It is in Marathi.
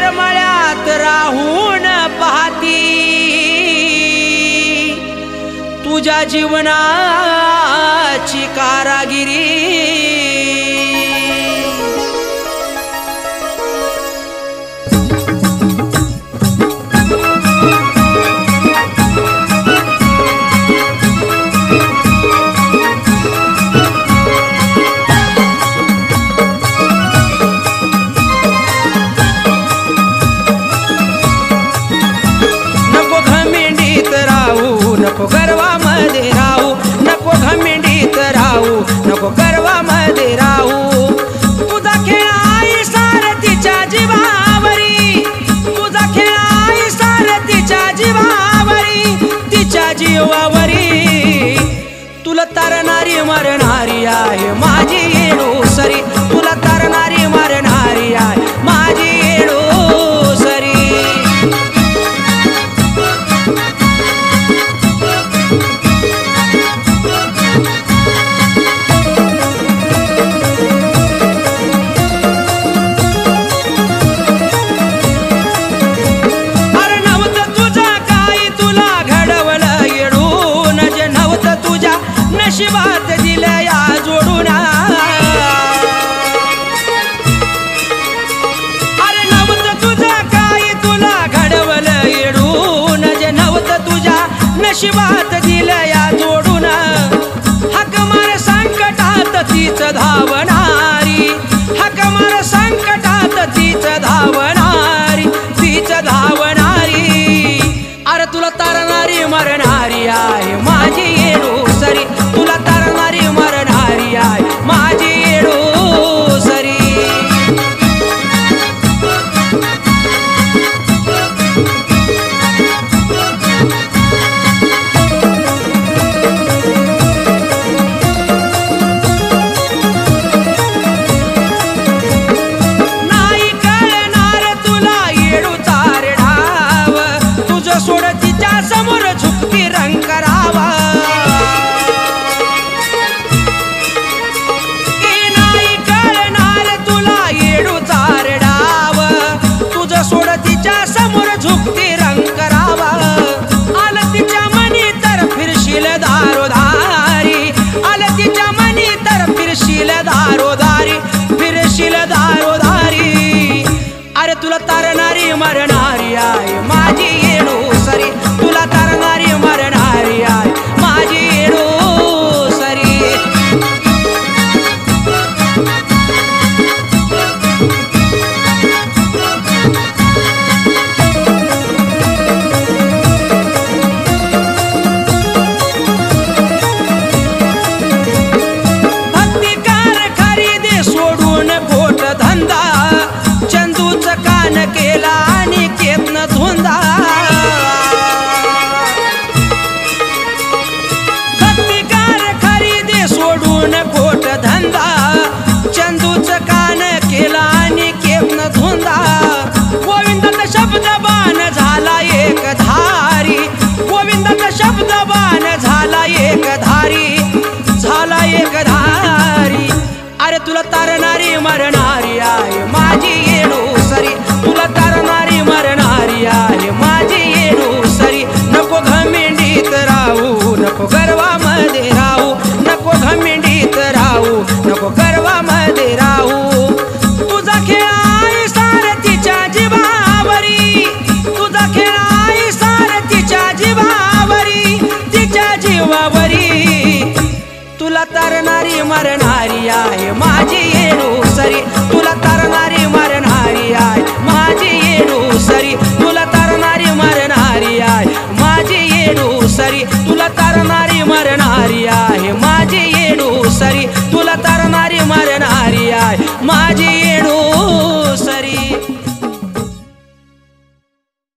मळ्यात राहून पाहती तुझ्या जीवनाची कारागिरी। नको गर्वामध्ये राहू, नको घमेंडीत राहू, नको गर्वामध्ये राहू। तुझा खेळ आहे सारथीच्या जीवावरी, तुझा खेळ आहे सारथीच्या जीवावरी, तिच्या जीवावरी। तुला तरणारी मरणारी आहे माझी येणूसरी, तुला तरणारी मरणारी आहे माझी येणूसरी। नशिबात दिल्या या जोडून, अरे नव्हतं तुझा काय तुला घडवलं येडून, जे नव्हतं तुझ्या नशिबात दिल्या या जोडून। हाक मार संकटात तीच धावणारी, हाक मार संकटात तीच धावणारी, तीच धावणारी। अरे तुला तरणारी मरणारी आहे माझी येणूसरी, तुला तरणारी मरणारी आहे माझी येणूसरी। नाही कळणार तुला येडूचा रे ढाव, तुझं सोड तिच्या समोर झुकती रंग करावा। सोडतीच्या समोर झुकती रंग करावा। आलं तिच्या मनी तर फिरशील दारोदारी, आलं तिच्या मनी तर फिरशील दारोदारी, फिरशील दारोदारी। अरे तुला तरणारी मरणारी आहे माझी येणूसरी, तुला तरणारी मरणारी आहे माझी येणूसरी। केला आणि केतन धुंदा, भक्तिकार खरेदी सोडून खोट धंदा, चंदूच कान केला आणि केतन धुंदा। गोविंदाचा शब्द बाण झाला एक धारी, गोविंदाचा शब्द बाण झाला एक धारी, झाला एक धारी। अरे तुला तरणारी मरणारी आहे माझी येणूसरी, तुला तरणारी मरणारी आहे माझी येणूसरी। नको घमेंडीत राहू, नको गर्वामध्ये राहू, नको घमेंडीत राहू, नको गर्वामध्ये राहू। तुझा खेळ आहे सारथीच्या जीवावरी, तुझा खेळ आहे सारथीच्या जीवावरी, तिच्या जीवावरी। तुला तरणारी मरणारी आहे माझी येणूसरी, तुला तरणारी मरणारी आहे माझी येणूसरी, तुला तरणारी मरणारी आहे माझी येणूसरी, तुला तरणारी मरणारी आहे माझी येणूसरी, तुला तरणारी मरणारी आहे माझी